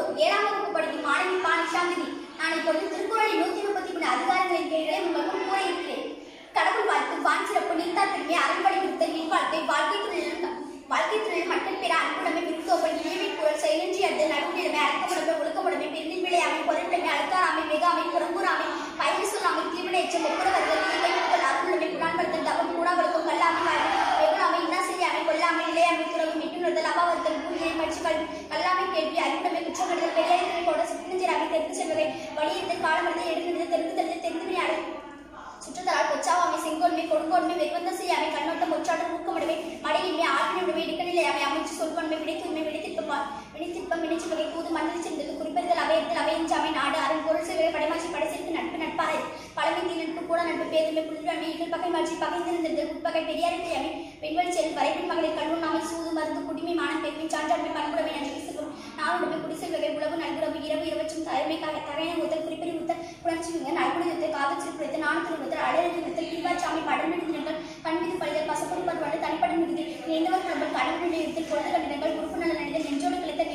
7ஆம் வகுப்பு படிக்கும் மாணவி பா நிஷாந்தினி. நான் இப்பொழுது திருக்குறளின் 133 அதிகாரங்களின் பெயர்களை உங்களுக்கு கூற இருக்கிறேன். கடவுள் வாழ்த்து, வான் சிறப்பு, நீத்தார் பெருமை, அறம்படை விருத்தல், இல்வாழ்க்கை, வாழ்க்கை தொழில் மக்கள் பெற அன்புடைமை, விருத்தோப்பல், இழிவை குரல், செயலின்றி அடுதல், நடுவுடைமை, அடக்கமுடைமை, ஒழுக்கமுடைமை, பெருந்தின் விளையாமை, பொருட்டைமை, அழுக்காராமை, வெகாமை, புறங்கூறாமை, பயன் சொல்லாமை, தீவினை எச்சம், ஒப்புரவர்கள், கைவிடுதல், அருளுடைமை, குணான்படுத்தல், தவம், கூடாவழுக்கம், கல்லாமை, வெகுளாமை, இன்னா செய்யாமை, கொல்லாமை, இளையாமை, துறவு, மிட்டுணர்தல், அபாவர்த்தல், பூஜை, மட்சிகள், கல்லாமை, கேள்வி, அறிவுடைமை, குற்றப்படுதல், வெள்ளையத்தினை போட, சுற்றினஞ்சிறாமை, தெற்கு செல்வகை, வழியத்தில் காலமடைந்து எடுக்கிறது, தெரிந்துவினை அடை சுற்றுத்தலால் பொச்சாவாமை, செங்கோன்மை, கொடுங்கோன்மை, வெகுவந்த செய்யாமை, கண்ணோட்டம், ஒற்றாடல், ஊக்கமுடைமை, மடையின்மை, ஆற்றினுடைமை, இடுக்கநிலையாமை, அமைச்சு சொல்பன்மை, விடைத்துரிமை, வினைத்திற்பம், வினைச்சுவகை, கூது, மண்டல் சென்றது, குறிப்பறிதல், அவையத்தில், அவையஞ்சாமை, நாடு, அரண், பொருள் சேவை, படைமாட்சி, படைசெருக்கு, நட்பு, நட்பாறை, பழமை, தீநட்பு, கூட நட்பு, பேதுமை, புல்வன்மை, இகழ் பகை மாட்சி, பகைந்திருந்தது, உட்பகை, பெரியாரித்தையாமை, பெண்வழி செயல், வரைபின் மகளிர், கல்வனாமை, சூது, மருந்து, குடிமை, மானம், பெருமை, சான்றாண்மை, பண்புடைமை, நன்றி சிறும், நாளுடைமை, குடிசெல்வகை, உளவு, நல்குறவு, இரவு, இரவற்றும், தலைமை, தகையை ஊத்தல், குறிப்பறி ஊத்தல், புணர்ச்சி, நல்குணத்தை, காதல் சிறுப்படுத்த, நாணத்தில் அடையாளத்தில் தீபாச்சாமி, படமெடுதினங்கள், கண்மீது பழிதல், பசப்பொருள் பருவாடு, தனிப்படை மிகுதி, நேர்ந்தவர் கடவுள் நிலையத்தில் பொழுது கண்டினங்கள், உறுப்பு நல நடிதல், நெஞ்சோடு கிளைத்த